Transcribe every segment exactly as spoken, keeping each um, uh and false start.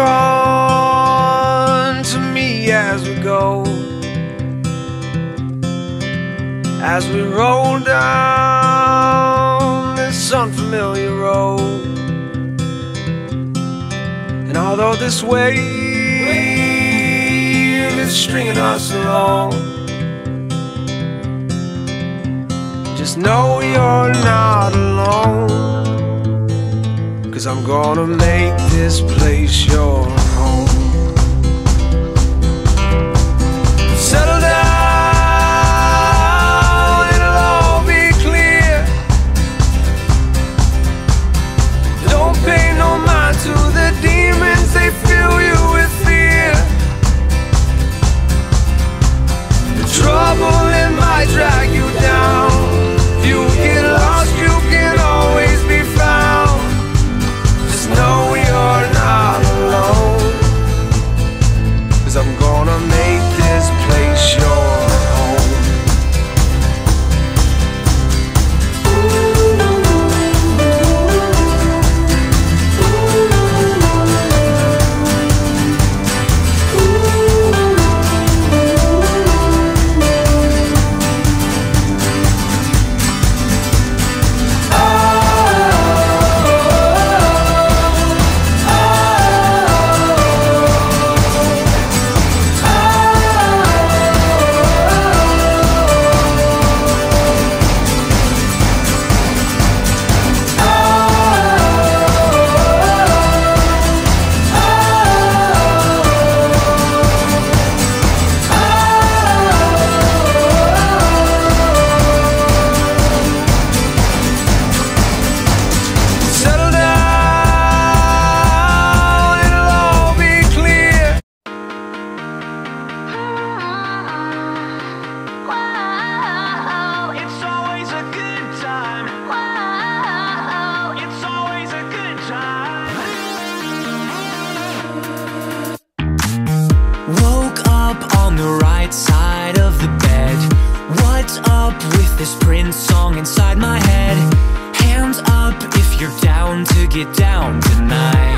on to me as we go, as we roll down this unfamiliar road. And although this wave is stringing us along, just know you're not alone, 'cause I'm gonna make this place your home. Settle down, it'll all be clear. Don't pay no mind to the demons, they fill you with fear. The trouble, it might drag you down. If you get lost, you can always be found. Just know you're not alone, 'cause I'm gonna make this place your home. This Prince song inside my head. Hands up if you're down to get down tonight,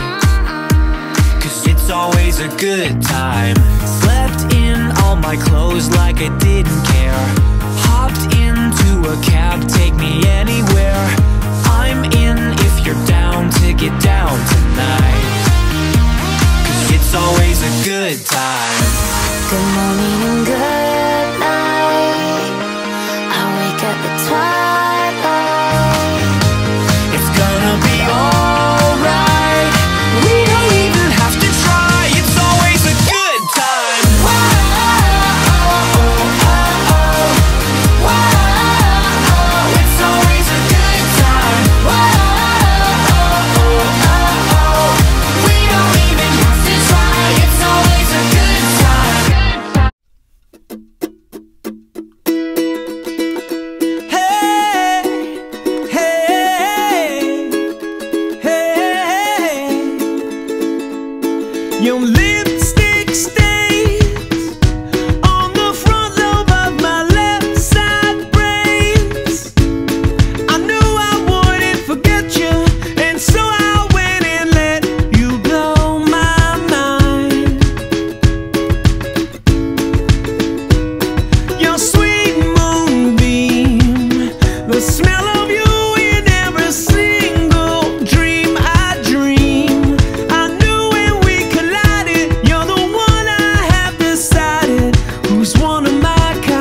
'cause it's always a good time. Slept in all my clothes like I didn't care. Hopped into a cab, take me anywhere. I'm in if you're down to get down tonight, 'cause it's always a good time. Good morning and good night. I wake up at twilight. It's gonna be alright. We don't even have to try. It's always a good time. Whoa, oh, oh, oh. Whoa, it's always a good time. whoa, oh, oh, oh. We don't even have to try. It's always a good time. Your lipstick stains on the front lobe of my left side brains. I knew I wouldn't forget you, and so I went and let you blow my mind. Your sweet moonbeam, the smell of you in every single dream I dream. I knew when we collided, you're the one I have decided who's one of my kind.